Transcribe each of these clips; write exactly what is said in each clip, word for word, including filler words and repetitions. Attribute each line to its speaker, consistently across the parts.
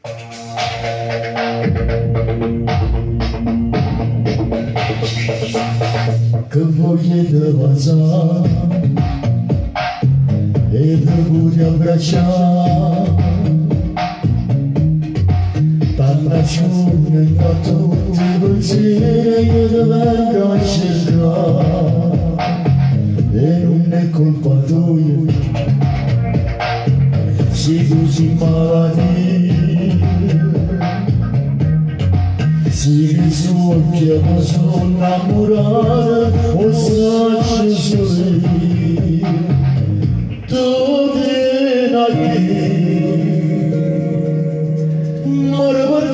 Speaker 1: Că voie de vaza e de buria braccia, t'abbraccione da tutti i pensieri che ti vengo a cercare, e non è colpa tua se tu sei malattia. Se mi sono chiamato sono innamorata o sacci sorridi, tu vieni a chi muore per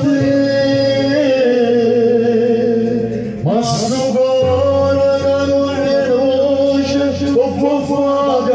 Speaker 1: te, ma sto cuore che non è voce lo può far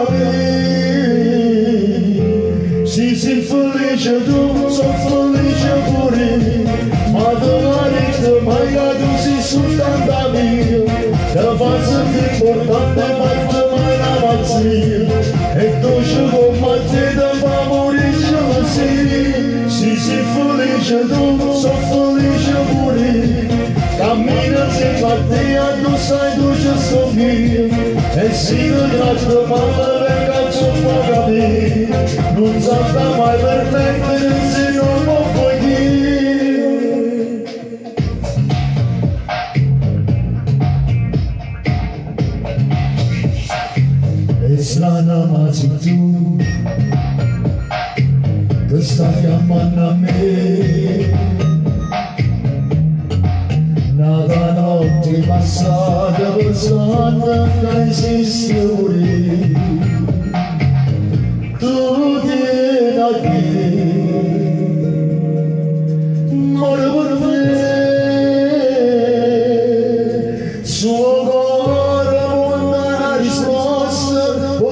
Speaker 1: capire. Se sei felice tu, sono felice pure, ma domani mai la tu sei soltanto mia, te faccio l'importante ma tu mai la pazzia, e tu ci vuoi te te fa morire gelosia. Se sei felice tu, sono felice pure, cammina sempre a te, tu sai tu ci sto mia, e se ti tratto male venga ci fa capire, non sarà mai perfetto se non lo puoi dire. E strana ma sei tu che stai chiamando a me, nata notte passata pensando che esiste pure, tu vieni a te, muore per me, suo cuore può dare una risposta, può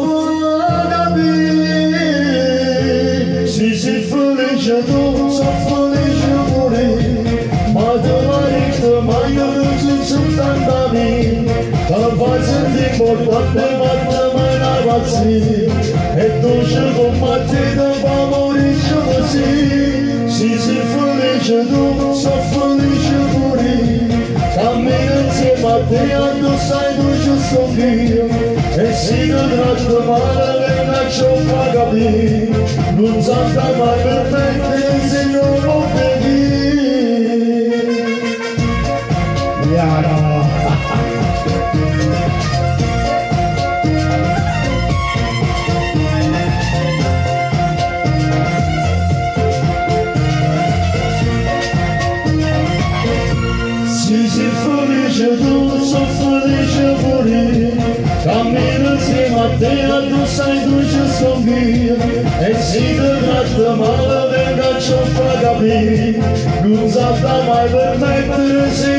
Speaker 1: capire. Se sei felice tu, sono felice pure, ma domani tu mai non sei soltanto mia, te faccio l'importante ma tu mai la pazzia, e tu ci vuoi te te fa morire gelosia. Se sei felice tu, sono felice pure, cammina insieme a te, tu sai tu ci sto io, e se ti tratto male venga ci fa capire, non sarà mai perfetto se non lo vedi. Yeah. Se sei felice tu, sono felice pure, cammino insieme a te, tu sai tu ci sto io, e se ti tratto male venga ci fa capire, non sarà mai perfetto se